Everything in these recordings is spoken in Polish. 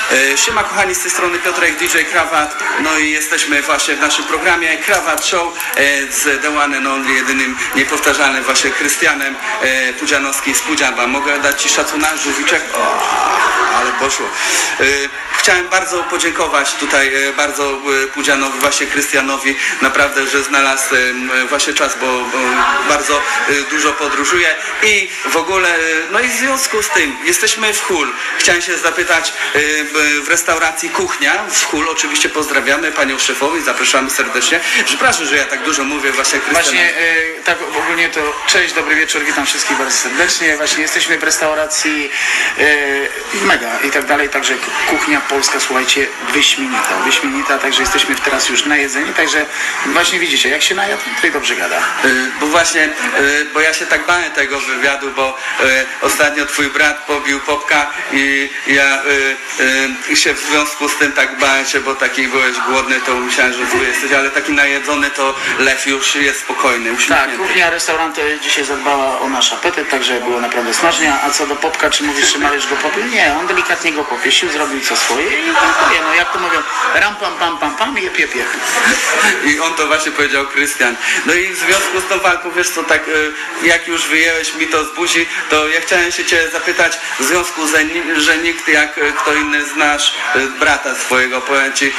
Siema kochani, z tej strony Piotrek, DJ Krawat, no i jesteśmy właśnie w naszym programie Krawat Show z The One and Only, jedynym niepowtarzalnym właśnie Krystianem Pudzianowskim z Pudzianba. Mogę dać Ci szacunek, żółwiczek? Ale poszło. Chciałem bardzo podziękować tutaj bardzo Pudzianowi, właśnie Krystianowi, naprawdę, że znalazł właśnie czas, bo bardzo dużo podróżuje i w ogóle, no i w związku z tym jesteśmy w Hul. Chciałem się zapytać w restauracji Kuchnia w Hul, oczywiście pozdrawiamy panią szefowi, zapraszamy serdecznie. Przepraszam, że ja tak dużo mówię właśnie Krystianowi. Właśnie tak ogólnie to cześć, dobry wieczór, witam wszystkich bardzo serdecznie. Właśnie jesteśmy w restauracji mega i tak dalej, także kuchnia polska, słuchajcie, wyśmienita, także jesteśmy teraz już najedzeni, także właśnie widzicie, jak się najadł, to i dobrze gada. Bo właśnie, bo ja się tak bałem tego wywiadu, bo ostatnio twój brat pobił Popka i ja się w związku z tym tak bałem się, bo taki byłeś głodny, to myślałem, że zły jesteś, ale taki najedzony to lew już jest spokojny, uśmiechnięty. Tak, kuchnia restaurantu dzisiaj zadbała o nasz apetyt, także było naprawdę smacznie, a co do Popka, czy mówisz, że Mariusz go popił? Nie, on delikatnie go popiesił, zrobił co swoje i dziękuję, no jak to mówią, ram pam pam, jep. I on to właśnie powiedział Krystian. No i w związku z tą walką, wiesz co, tak jak już wyjęłeś mi to z buzi, to ja chciałem się Cię zapytać, w związku z że nikt jak kto inny znasz brata swojego, powiem Ci,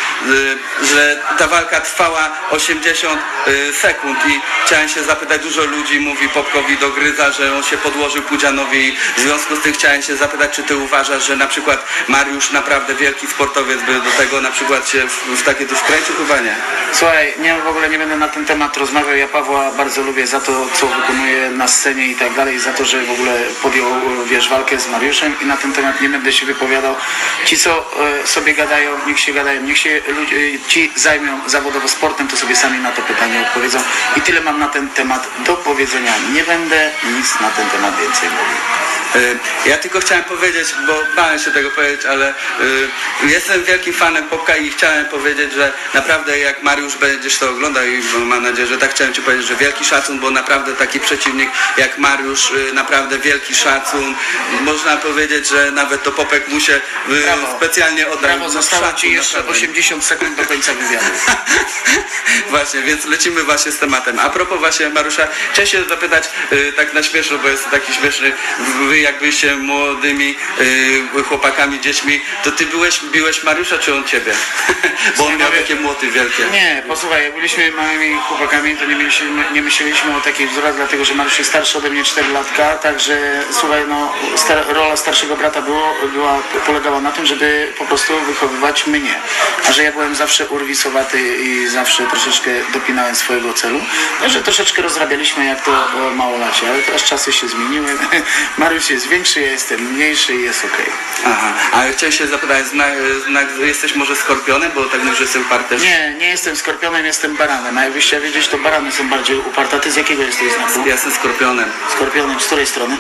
że ta walka trwała 80 sekund i chciałem się zapytać, dużo ludzi mówi Popkowi dogryza, że on się podłożył Pudzianowi i w związku z tym chciałem się zapytać, czy Ty uważasz, że na przykład Mariusz, naprawdę wielki sportowiec, by do tego na przykład się w takie coś wkręcił? Chyba nie. Słuchaj, w ogóle nie będę na ten temat rozmawiał. Ja Pawła bardzo lubię za to, co wykonuje na scenie i tak dalej, za to, że w ogóle podjął, wiesz, walkę z Mariuszem i na ten temat nie będę się wypowiadał. Ci, co sobie gadają, niech się ci zajmą zawodowo sportem, to sobie sami na to pytanie odpowiedzą i tyle mam na ten temat do powiedzenia. Nie będę nic na ten temat więcej mówił. Ja tylko chciałem powiedzieć, bo bałem się tego powiedzieć, ale jestem wielkim fanem Popka i chciałem powiedzieć, że naprawdę jak Mariusz będziesz to oglądał i mam nadzieję, że tak, chciałem Ci powiedzieć, że wielki szacun, bo naprawdę taki przeciwnik jak Mariusz, naprawdę wielki szacun. Można powiedzieć, że nawet to Popek mu się specjalnie oddał. Brawo, zostało Ci jeszcze naprawdę 80 sekund do końca wywiadu. Właśnie, więc lecimy właśnie z tematem. A propos właśnie Mariusza, chciałem się zapytać tak na śmieszno, bo jest taki śmieszny, wy jak byliście młodymi chłopakami, dziećmi, to Ty biłeś Mariusza, czy on Ciebie? Bo on miał takie młoty wielkie. Nie, posłuchaj, jak byliśmy małymi chłopakami, to nie myśleliśmy o takich wzorach, dlatego że Mariusz jest starszy ode mnie 4 latka, także słuchaj, no rola starszego brata polegała na tym, żeby po prostu wychowywać mnie. A że ja byłem zawsze urwisowaty i zawsze troszeczkę dopinałem swojego celu, że troszeczkę rozrabialiśmy jak to małolacie, ale teraz czasy się zmieniły. Mariusz jest większy, ja jestem mniejszy i jest okej. Aha, ale chciałem się zapytać, jesteś może skorpionem, bo tak mówisz, że jestem uparty? Nie jestem skorpionem, jestem baranem, a jakbyś chciał wiedzieć, to barany są bardziej uparte. A Ty z jakiego jesteś znaku? Ja jestem skorpionem. Skorpionem, z której strony?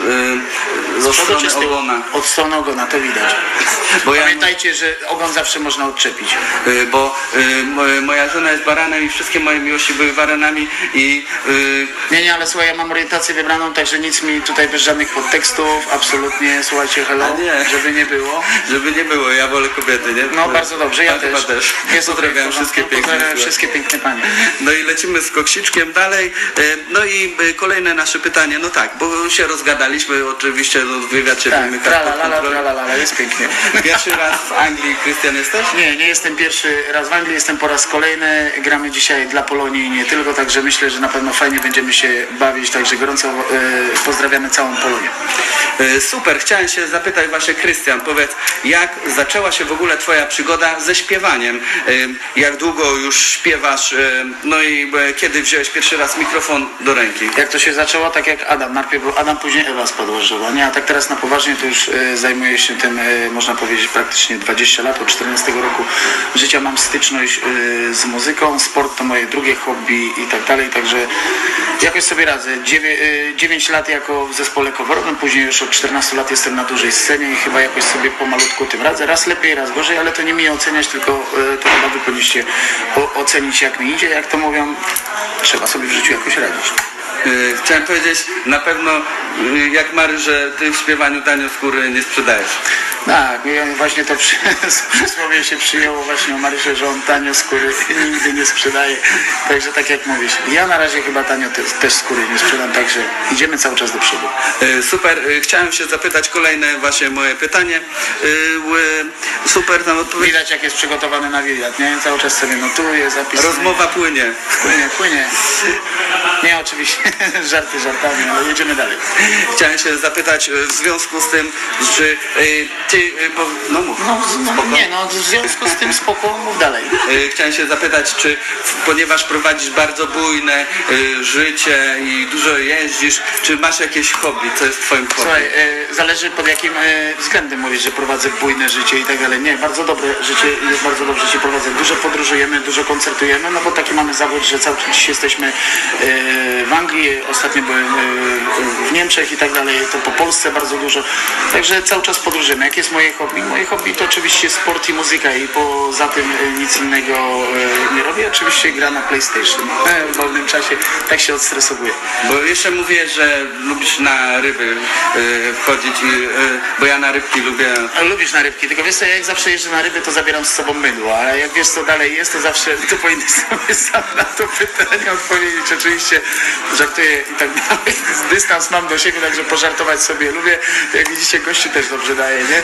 Od strony ogona. Od strony ogona, to widać. Bo pamiętajcie, że ogon zawsze można odczepić. Bo moja żona jest baranem i wszystkie moje miłości były baranami i... Nie, ale słuchaj, ja mam orientację wybraną, także nic mi tutaj bez żadnych podtekstów, absolutnie, słuchajcie, hello, żeby nie było. Żeby nie było, ja wolę kobiety, nie? No bardzo dobrze, ja też. Pozdrawiam wszystkie piękne panie. No i lecimy z koksiczkiem dalej. No i kolejne nasze pytanie, no tak, bo się rozgadaliśmy, oczywiście wywiad się wymyka pod kontrolą. Jest pięknie. Pierwszy raz w Anglii, Krystian, jesteś? Nie jestem pierwszy raz w Anglii, jestem po raz kolejny. Gramy dzisiaj dla Polonii i nie tylko, także myślę, że na pewno fajnie będziemy się bawić, także gorąco pozdrawiamy całą Polonię. Super, chciałem się zapytać właśnie, Krystian, powiedz, jak zaczęła się w ogóle Twoja przygoda ze śpiewaniem? Jak długo już śpiewasz? No i kiedy wziąłeś pierwszy raz mikrofon do ręki? Jak to się zaczęło? Tak jak Adam. Najpierw był Adam, później Ewa spadła z drzewa. Nie, a tak teraz na poważnie to już zajmuję się tym, można powiedzieć, praktycznie 20 lat. Od 14 roku życia mam styczność z muzyką. Sport to moje drugie hobby i tak dalej, także jakoś sobie radzę. 9 lat jako w zespole coverowym, później już od 14 lat jestem na dużej scenie i chyba jakoś sobie pomalutku tym radzę. Raz lepiej, raz gorzej, ale to nie mi oceniać, tylko to chyba wy powinniście ocenić, jak mi idzie. Jak to mówią, trzeba sobie w życiu jakoś radzić. Chciałem powiedzieć, na pewno jak Mary, że Ty w śpiewaniu tanio skóry nie sprzedajesz. Tak, i właśnie to przysłowie się przyjęło właśnie o Marysie, że on tanio skóry nigdy nie sprzedaje. Także tak jak mówisz, ja na razie chyba tanio też skóry nie sprzedam, także idziemy cały czas do przodu. Super, chciałem się zapytać kolejne właśnie moje pytanie. Super, tam odpowiedź. Widać jak jest przygotowany na wywiad, nie? Cały czas sobie notuje, zapisuje. Rozmowa płynie. Płynie. Nie, oczywiście, żarty żartami, ale jedziemy dalej. Chciałem się zapytać w związku z tym, czy ty, no mów. W związku z tym spoko, mów dalej. Chciałem się zapytać, czy ponieważ prowadzisz bardzo bujne życie i dużo jeździsz, czy masz jakieś hobby? Co jest twoim hobby? Słuchaj, zależy pod jakim względem mówisz, że prowadzę bujne życie i tak dalej. Nie, bardzo dobre życie, bardzo dobrze się prowadzę. Dużo podróżujemy, dużo koncertujemy, no bo taki mamy zawód, że cały czas jesteśmy w Anglii, ostatnio byłem w Niemczech i tak dalej, to po Polsce bardzo dużo. Także cały czas podróżujemy. Jakie jest moje hobby? Moje hobby to oczywiście sport i muzyka i poza tym nic innego nie robię. Oczywiście gra na PlayStation. W wolnym czasie tak się odstresowuję. Bo jeszcze mówię, że lubisz na ryby wchodzić, bo ja na rybki lubię. Lubisz na rybki, tylko wiesz co, ja jak zawsze jeżdżę na ryby, to zabieram z sobą mydło, ale jak wiesz co dalej jest, to zawsze to powinieneś sobie sam na to pytanie odpowiedzieć. Oczywiście żartuję i tak dalej. Dystans mam do siebie, także pożartować sobie lubię. Jak widzicie, gościu też dobrze daje, nie?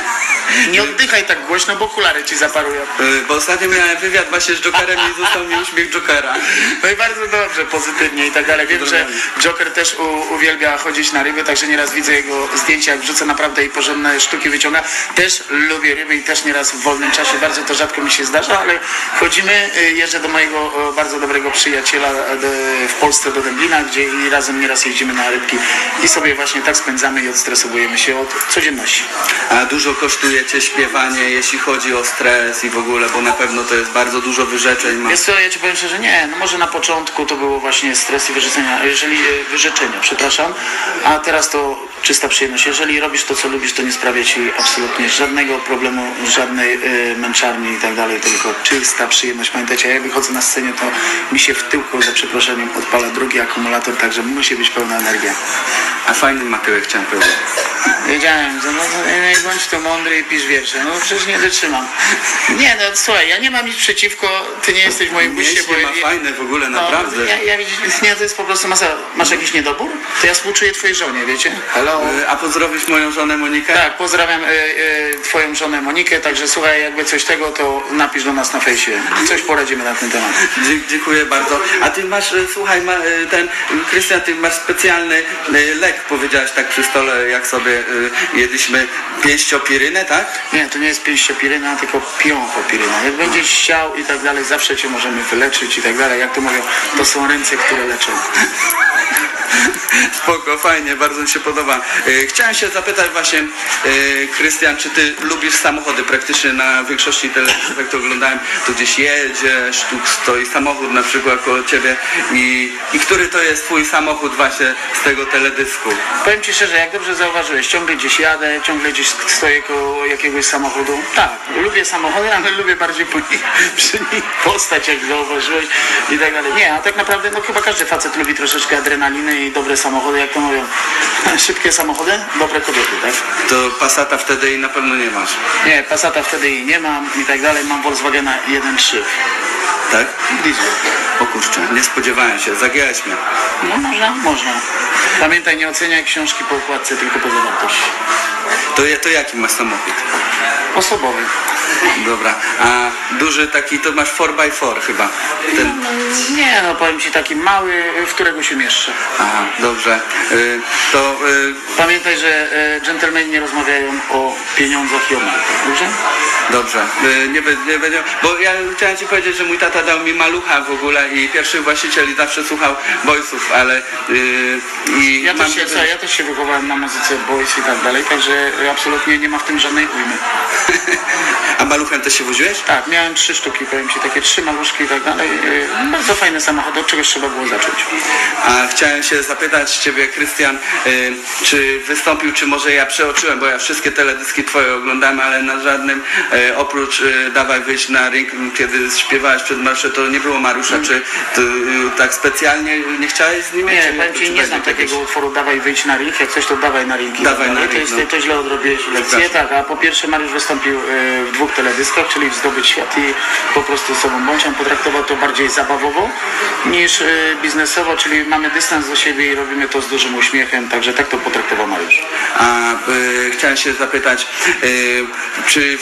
Nie oddychaj tak głośno, bo okulary ci zaparują. Bo ostatnio miałem wywiad właśnie z Jokerem i został mi uśmiech Jokera. No i bardzo dobrze, pozytywnie i tak dalej. Wiem, że Joker też uwielbia chodzić na ryby, także nieraz widzę jego zdjęcia, jak wrzucę naprawdę i porządne sztuki wyciąga. Też lubię ryby i też nieraz w wolnym czasie, bardzo to rzadko mi się zdarza, ale chodzimy, jeżdżę do mojego bardzo dobrego przyjaciela w Polsce do Dęblina, gdzie i razem nieraz jeździmy na rybki i sobie właśnie tak spędzamy i odstresowujemy się od codzienności. A dużo kosztuje cię śpiewanie, jeśli chodzi o stres i w ogóle, bo na pewno to jest bardzo dużo wyrzeczeń. Wiesz co, ja ci powiem szczerze, nie, no może na początku to było właśnie stres i wyrzeczenia, przepraszam, a teraz to czysta przyjemność. Jeżeli robisz to, co lubisz, to nie sprawia ci absolutnie żadnego problemu, żadnej męczarni i tak dalej, tylko czysta przyjemność. Pamiętajcie, jak wychodzę na scenie, to mi się w tyłku, za przeproszeniem, odpala drugi akumulator, także musi być pełna energia. A fajny ma tyłek, chciałem powiedzieć. Wiedziałem, że no nie bądź to mądry i pisz wiersze. No przecież nie wytrzymam. Nie, no słuchaj, ja nie mam nic przeciwko, ty nie jesteś w moim guście, bo... ma fajne w ogóle, naprawdę. Ja widzisz, nie, to jest po prostu masa. Masz jakiś niedobór? To ja współczuję twojej żonie, wiecie? Hello. A pozdrowisz moją żonę Monikę? Tak, pozdrawiam twoją żonę Monikę, także słuchaj, jakby coś tego, to napisz do nas na fejsie. Coś poradzimy na ten temat. Dziękuję bardzo. A ty masz, słuchaj, Krystian, ty masz specjalny lek, powiedziałeś tak przy stole, jak sobie jedliśmy pięściopirynę, tak? Nie, to nie jest pięściopiryna, tylko pionchopiryna. Jak będziesz chciał i tak dalej, zawsze cię możemy wyleczyć i tak dalej. Jak to mówią, to są ręce, które leczą. Spoko, fajnie, bardzo mi się podoba. Chciałem się zapytać właśnie, Krystian, czy ty lubisz samochody? Praktycznie na większości telewizji, jak to oglądałem, tu gdzieś jedziesz, tu stoi samochód na przykład koło ciebie i który to jest twój samochód właśnie z tego teledysku? Powiem ci szczerze, jak dobrze zauważyłeś, ciągle gdzieś jadę, ciągle gdzieś stoję koło jakiegoś samochodu. Tak, lubię samochody, ale lubię bardziej przy nich postać, jak zauważyłeś i tak dalej. Nie, a tak naprawdę no chyba każdy facet lubi troszeczkę adrenaliny i dobre samochody, jak to mówią. Szybkie samochody, dobre kobiety, tak? To Passata wtedy i na pewno nie masz. Nie, Passata wtedy i nie mam i tak dalej. Mam Volkswagena 1.3. Tak? Diesel. O kurczę, nie spodziewałem się, zagiąłeś mnie. No można. Pamiętaj, nie oceniaj książki po okładce, tylko po zawartości. To jaki masz samochód? Osobowy. Dobra, a duży taki to masz 4x4 chyba. Nie, no powiem ci taki mały, w którego się mieszczę. Aha, dobrze. Pamiętaj, że dżentelmeni nie rozmawiają o pieniądzach i o markach, dobrze? Dobrze, nie będzie, bo ja chciałem ci powiedzieć, że mój tata dał mi malucha w ogóle i pierwszy właściciel i zawsze słuchał Boysów, ale ja też się wychowałem na muzyce Boys i tak dalej, także absolutnie nie ma w tym żadnej ujmy. A maluchem też się woziłeś? Tak, miałem 3 sztuki, powiem Ci, takie 3 maluszki i tak dalej. Bardzo fajne samochody, od czegoś trzeba było zacząć. A chciałem się zapytać Ciebie, Krystian, czy wystąpił, czy może ja przeoczyłem, bo ja wszystkie teledyski Twoje oglądałem, ale na żadnym, oprócz Dawaj wyjść na ring, kiedy śpiewałeś przed marszem, to nie było Mariusza. Czy ty, tak specjalnie nie chciałeś z nim? Nie, czy powiem Ci, nie znam takiego utworu Dawaj wyjdź na ring, jak coś to dawaj na ring. Dawaj na ring, to, jest, no. to źle odrobiłeś lekcję, tak, a po pierwsze Mariusz wystąpił w 2 teledyskach, czyli w Zdobyć Świat i Po prostu sobą bądź. On potraktował to bardziej zabawowo niż biznesowo, czyli mamy dystans do siebie i robimy to z dużym uśmiechem, także tak to potraktował Mariusz. A chciałem się zapytać, czy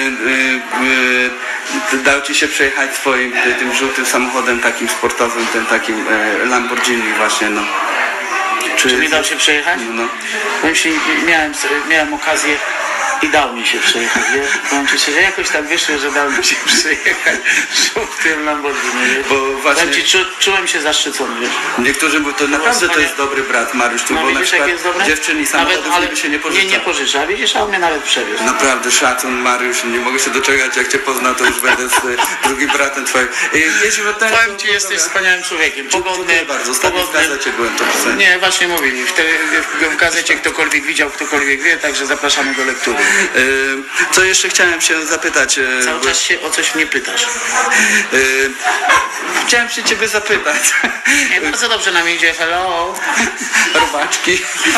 dał Ci się przejechać swoim tym żółtym samochodem takim sportowym, tym takim Lamborghini właśnie, no. Czy mi dał się przejechać? No. Powiem Ci, miałem okazję i dał mi się przejechać, wiesz? Powiem Ci szczerze, jakoś tak wyszło, że dał mi się przejechać żółtym Lamborghini, wiesz? Bo właśnie Powiem Ci, czułem się zaszczycony, wiesz? niektórzy mówią, to naprawdę to jest dobry brat Mariusz, tu, No bo na widzisz, przykład jak jest dobre? dziewczyn i samochodów niby się nie pożycza. Nie pożycza, widzisz, a on mnie nawet przewiózł. Naprawdę szacun Mariusz, nie mogę się doczekać, jak Cię poznam, to już będę z drugim bratem Twoim. Jeśli Powiem Ci, jesteś wspaniałym człowiekiem, pogodny, Dziękuję bardzo, ostatnio w gazecie byłem to pisałem. Nie, właśnie mówili, w gazecie ktokolwiek widział, ktokolwiek wie, także zapraszamy do lektury. Co jeszcze chciałem się zapytać? Cały czas się o coś mnie pytasz. Chciałem się Ciebie zapytać. Nie, bardzo dobrze nam idzie, hello. Robaczki.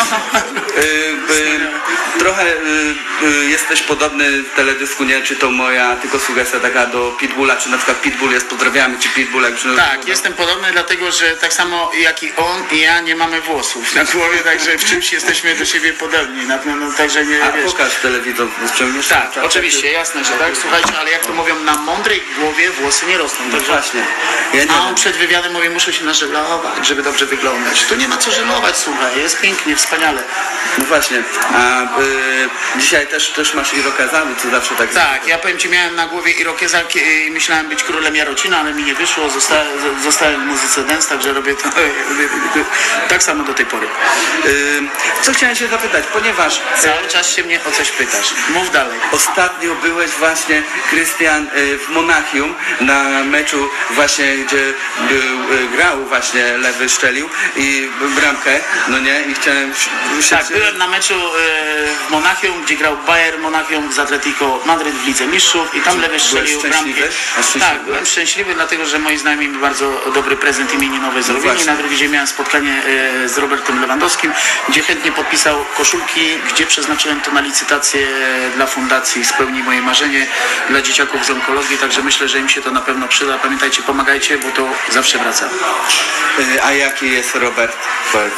Trochę jesteś podobny w teledysku, nie czy to moja tylko sugestia taka do Pitbulla, czy na przykład Pitbull jest, pozdrawiamy Ci Pitbull, jak Tak, jestem podobny, dlatego że tak samo jak i on i ja nie mamy włosów na głowie, także w czymś jesteśmy do siebie podobni. Na pewno, także nie A wiesz. pokaż telewizor, ściągniesz? Tak, oczywiście, jasne, że tak. Słuchajcie, ale jak to mówią, na mądrej głowie włosy nie rosną. No Także... właśnie. Ja nie A wiem. on przed wywiadem mówi, muszę się nażelować, żeby dobrze wyglądać. Tu nie ma co żelować, słuchaj, jest pięknie, wspaniale. No właśnie, a dzisiaj też masz irokezami, co zawsze tak. Tak, ja powiem Ci, miałem na głowie irokeza i myślałem być królem Jarocina, ale mi nie wyszło, zostałem w muzyce dance, także robię to tak samo do tej pory. Co chciałem się zapytać, ponieważ Cały czas się mnie o coś pytasz. Mów dalej. ostatnio byłeś właśnie, Krystian, w Monachium na meczu właśnie, gdzie grał właśnie Lewy Szczelił i bramkę, no nie, i chciałem Tak, byłem na meczu w Monachium, gdzie grał Bayern Monachium z Atletico Madryt w Lidze Mistrzów i tam Lewy strzelił bramkę. szczęśliwy? A szczęśliwy? Tak, byłem szczęśliwy, dlatego że moi znajomi mi bardzo dobry prezent imieninowy zrobili. właśnie. Na drugi dzień miałem spotkanie z Robertem Lewandowskim, gdzie chętnie podpisał koszulki, gdzie przeznaczyłem to na licytację dla fundacji Spełnij moje marzenie dla dzieciaków z onkologii, także myślę, że im się to na pewno przyda. Pamiętajcie, pomagajcie, bo to zawsze wraca. A jaki jest Robert? Powiedz.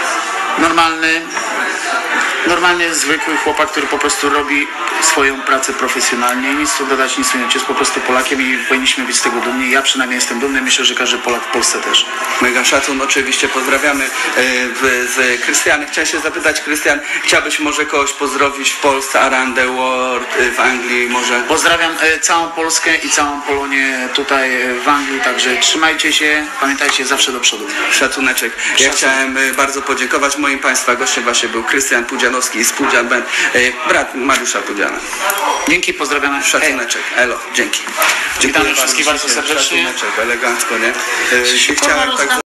Normalnie zwykły chłopak, który po prostu robi swoją pracę profesjonalnie. Nic tu dodać, nic ująć. Jest po prostu Polakiem i powinniśmy być z tego dumni. Ja przynajmniej jestem dumny, myślę, że każdy Polak w Polsce też. Mega szacun, oczywiście pozdrawiamy z Krystianem. Chciałem się zapytać, Krystian, chciałbyś może kogoś pozdrowić w Polsce, around the world, w Anglii może? Pozdrawiam całą Polskę i całą Polonię tutaj w Anglii, także trzymajcie się, pamiętajcie, zawsze do przodu. Szacuneczek. Ja chciałem bardzo podziękować. Moim Państwa gościem właśnie był Krystian Pudzianowski z Pudzian Band, brat Mariusza Pudziana. Dzięki, pozdrawiam. Szacuneczek. Elo, dzięki. Witamy wszystkich bardzo serdecznie. Szacuneczek, elegancko, nie? Się Chciałem tak